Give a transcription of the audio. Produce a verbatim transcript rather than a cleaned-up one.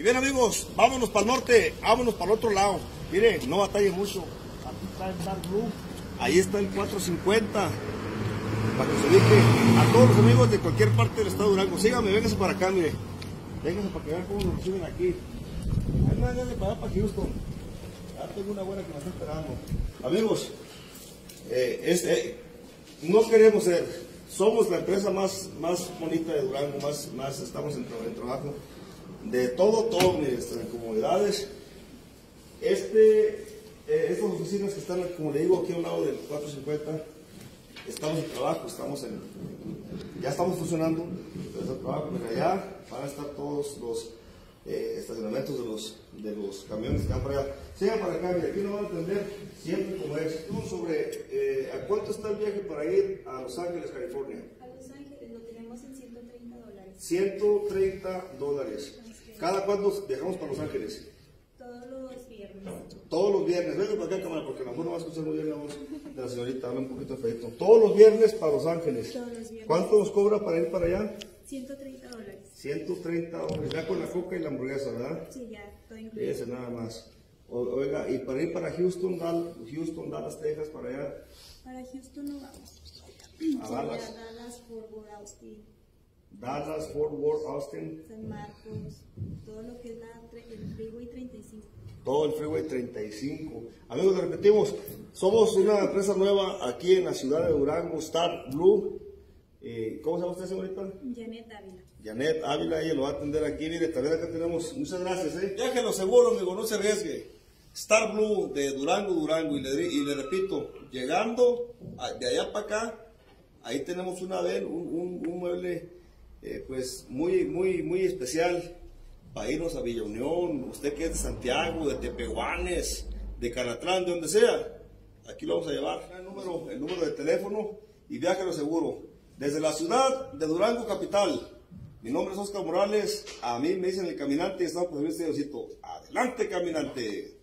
Y bien, amigos, vámonos para el norte, vámonos para el otro lado. Mire, no batalle mucho. Aquí está el Dark Blue, ahí está el cuatrocientos cincuenta. Para que se ubique a todos los amigos de cualquier parte del estado de Durango. Síganme, vénganse para acá, mire. Vénganse para que vean cómo nos reciben aquí. Ahí me van para allá, para Houston. Ya tengo una buena que me está esperando. Amigos, eh, es, eh, no queremos ser, somos la empresa más, más bonita de Durango, más, más estamos en, en trabajo. De todo, todo, mire, en comodidades. Este, eh, estas oficinas que están, como le digo, aquí a un lado del cuatrocientos cincuenta, estamos en trabajo, estamos en, ya estamos funcionando, desde el trabajo, pero allá van a estar todos los eh, estacionamientos de los, de los camiones que van para allá. Sigan para acá, mire, aquí nos van a atender siempre como es. Sobre, eh, ¿a cuánto está el viaje para ir a Los Ángeles, California? A Los Ángeles lo tenemos en ciento treinta dólares. ciento treinta dólares. ¿Cada cuándo viajamos para Los Ángeles? Todos los viernes. Todos los viernes. Venga para acá, cámara, porque a lo mejor no va a escuchar muy bien la voz de la señorita, habla un poquito feito. Todos los viernes para Los Ángeles. Todos los viernes. ¿Cuánto nos cobra para ir para allá? ciento treinta dólares. ciento treinta dólares, ya con la coca y la hamburguesa, ¿verdad? Sí, ya, todo incluido. Ese nada más. O- Oiga, y para ir para Houston, Dal- Houston, Dallas, Texas, para allá, Para Houston no vamos. a Sería Dallas, Dallas, Fort Worth, Austin, Dallas, Fort Worth, Austin, San Marcos, todo lo que es la, tre- el Freeway treinta y cinco. todo el Freeway treinta y cinco. Amigos, le repetimos, somos una empresa nueva aquí en la ciudad de Durango, Star Blue. Eh, ¿Cómo se llama usted, señorita? Janet Ávila. Janet Ávila, ella lo va a atender aquí. Mire, también acá tenemos, muchas gracias, ¿eh? Viájelo seguro, amigo, no se arriesgue. Star Blue de Durango, Durango, y le, y le repito, llegando a- de allá para acá, ahí tenemos una vez, un, un, un mueble, eh, pues, muy, muy, muy especial para irnos a Villa Unión, usted que es de Santiago, de Tepehuanes, de Canatlán, de donde sea, aquí lo vamos a llevar. El número, el número de teléfono y viájelo seguro. Desde la ciudad de Durango, capital. Mi nombre es Oscar Morales, a mí me dicen el caminante y estamos por el Diosito. Adelante, caminante.